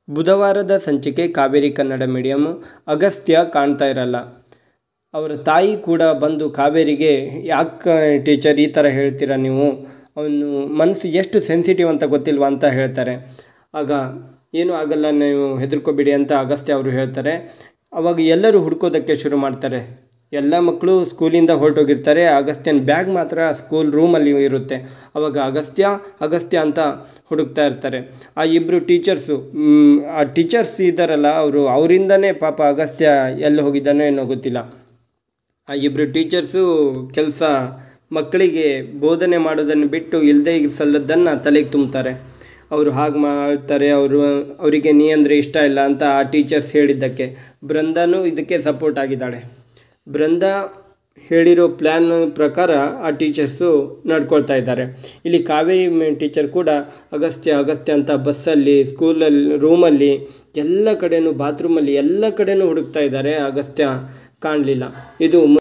ಬುಧವಾರದ ಸಂಚಿಕೆ ಕಾವೇರಿ ಕನ್ನಡ ಮೀಡಿಯಮ್. ಅಗಸ್ತ್ಯ ಕಾಣ್ತಾ ಇರಲ್ಲ. ಅವರ ತಾಯಿ ಕೂಡ ಬಂದು ಕಾವೇರಿಗೆ, ಯಾಕೆ ಟೀಚರ್ ಈ ಥರ ಹೇಳ್ತೀರಾ ನೀವು, ಅವನು ಮನಸ್ಸು ಎಷ್ಟು ಸೆನ್ಸಿಟಿವ್ ಅಂತ ಗೊತ್ತಿಲ್ವಾ ಅಂತ ಹೇಳ್ತಾರೆ. ಆಗ ಏನೂ ಆಗಲ್ಲ, ನೀವು ಹೆದರ್ಕೋಬೇಡಿ ಅಂತ ಅಗಸ್ತ್ಯ ಅವರು ಹೇಳ್ತಾರೆ. ಅವಾಗ ಎಲ್ಲರೂ ಹುಡ್ಕೋದಕ್ಕೆ ಶುರು ಮಾಡ್ತಾರೆ. ಎಲ್ಲ ಮಕ್ಕಳು ಸ್ಕೂಲಿಂದ ಹೊರಟೋಗಿರ್ತಾರೆ. ಅಗಸ್ತ್ಯನ ಬ್ಯಾಗ್ ಮಾತ್ರ ಸ್ಕೂಲ್ ರೂಮಲ್ಲಿ ಇರುತ್ತೆ. ಅವಾಗ ಅಗಸ್ತ್ಯ ಅಂತ ಹುಡುಕ್ತಾ ಇರ್ತಾರೆ. ಆ ಇಬ್ಬರು ಆ ಟೀಚರ್ಸ್ ಇದ್ದಾರಲ್ಲ, ಅವರಿಂದನೇ ಪಾಪ ಅಗಸ್ತ್ಯ ಎಲ್ಲಿ ಹೋಗಿದ್ದಾನೋ ಏನೋ ಗೊತ್ತಿಲ್ಲ. ಆ ಇಬ್ಬರು ಟೀಚರ್ಸು ಮಕ್ಕಳಿಗೆ ಬೋಧನೆ ಮಾಡೋದನ್ನು ಬಿಟ್ಟು ಇಲ್ಲದೇ ಸಲ್ಲದನ್ನು ತಲೆಗೆ ತುಂಬ್ತಾರೆ. ಅವರು ಹಾಗೆ ಮಾಡ್ತಾರೆ, ಅವರಿಗೆ ನೀ ಅಂದರೆ ಇಷ್ಟ ಇಲ್ಲ ಅಂತ ಆ ಟೀಚರ್ಸ್ ಹೇಳಿದ್ದಕ್ಕೆ. ಬೃಂದಾನೂ ಇದಕ್ಕೆ ಸಪೋರ್ಟ್ ಆಗಿದ್ದಾಳೆ. ಬೃಂದಾ ಹೇಳಿರೋ ಪ್ಲ್ಯಾನ್ ಪ್ರಕಾರ ಆ ಟೀಚರ್ಸು ನಡ್ಕೊಳ್ತಾ ಇದ್ದಾರೆ. ಇಲ್ಲಿ ಕಾವೇರಿ ಟೀಚರ್ ಕೂಡ ಅಗಸ್ತ್ಯ ಅಂತ ಬಸ್ಸಲ್ಲಿ, ಸ್ಕೂಲಲ್ಲಿ, ರೂಮಲ್ಲಿ, ಎಲ್ಲ ಕಡೆನೂ, ಬಾತ್ರೂಮಲ್ಲಿ ಎಲ್ಲ ಕಡೆನೂ ಹುಡುಕ್ತಾ ಇದ್ದಾರೆ. ಅಗಸ್ತ್ಯ ಕಾಣಲಿಲ್ಲ. ಇದು